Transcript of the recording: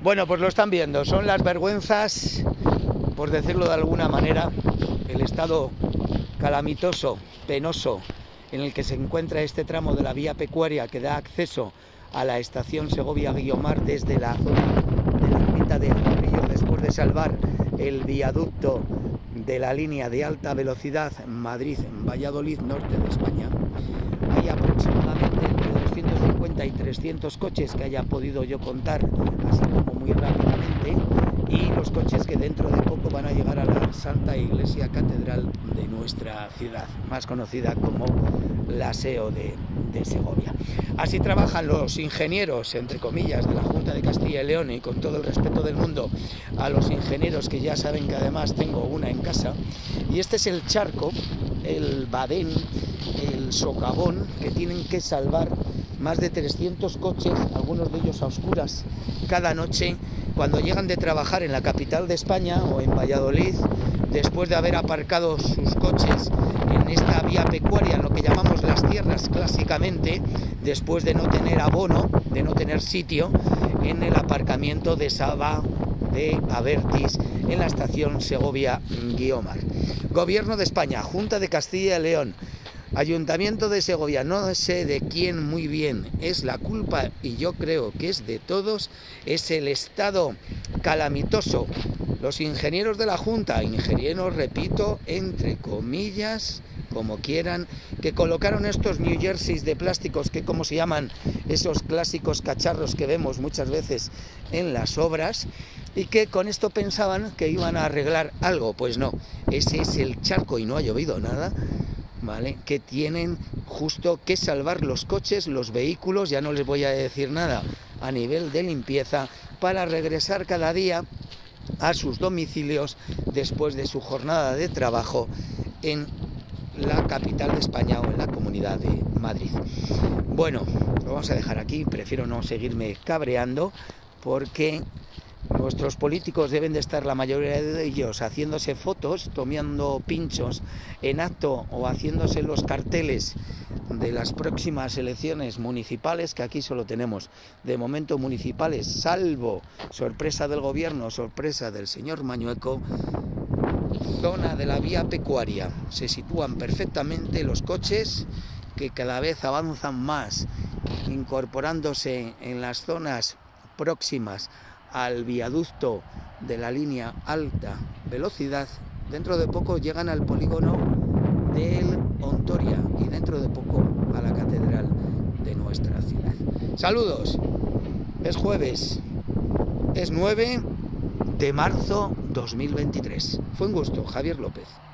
Bueno, pues lo están viendo, son las vergüenzas, por decirlo de alguna manera, el estado calamitoso, penoso, en el que se encuentra este tramo de la vía pecuaria que da acceso a la estación Segovia-Guiomar desde la zona de la ermita de Río, después de salvar el viaducto de la línea de alta velocidad Madrid-Valladolid, norte de España. Hay aproximadamente entre 250 y 300 coches que haya podido yo contar, así como muy rápidamente, y los coches que dentro de poco van a llegar a la Santa Iglesia Catedral de nuestra ciudad, más conocida como la SEO de Segovia. Así trabajan los ingenieros, entre comillas, de la Junta de Castilla y León, y con todo el respeto del mundo a los ingenieros, que ya saben que además tengo una en casa. Y este es el charco, el badén, el socavón que tienen que salvar más de 300 coches, algunos de ellos a oscuras, cada noche cuando llegan de trabajar en la capital de España o en Valladolid, después de haber aparcado sus coches en esta vía pecuaria, en lo que llamamos las tierras clásicamente, después de no tener abono, de no tener sitio en el aparcamiento de Saba de Abertis en la estación Segovia-Guiomar. Gobierno de España, Junta de Castilla y León, Ayuntamiento de Segovia, no sé de quién muy bien es la culpa, y yo creo que es de todos, es el estado calamitoso. Los ingenieros de la Junta, ingenieros, repito, entre comillas, como quieran, que colocaron estos New Jerseys de plásticos, que como se llaman esos clásicos cacharros que vemos muchas veces en las obras, y que con esto pensaban que iban a arreglar algo. Pues no, ese es el charco, y no ha llovido nada, ¿vale? Que tienen justo que salvar los coches, los vehículos, ya no les voy a decir nada a nivel de limpieza, para regresar cada día a sus domicilios después de su jornada de trabajo en la capital de España o en la Comunidad de Madrid. Bueno, lo vamos a dejar aquí, prefiero no seguirme cabreando, porque nuestros políticos deben de estar, la mayoría de ellos, haciéndose fotos, tomando pinchos en acto o haciéndose los carteles de las próximas elecciones municipales, que aquí solo tenemos de momento municipales, salvo sorpresa del gobierno, sorpresa del señor Mañueco. Zona de la vía pecuaria, se sitúan perfectamente los coches, que cada vez avanzan más, incorporándose en las zonas próximas al viaducto de la línea alta velocidad. Dentro de poco llegan al polígono del Ontoria y dentro de poco a la catedral de nuestra ciudad. Saludos, es jueves, es 9 de marzo 2023. Fue un gusto, Javier López.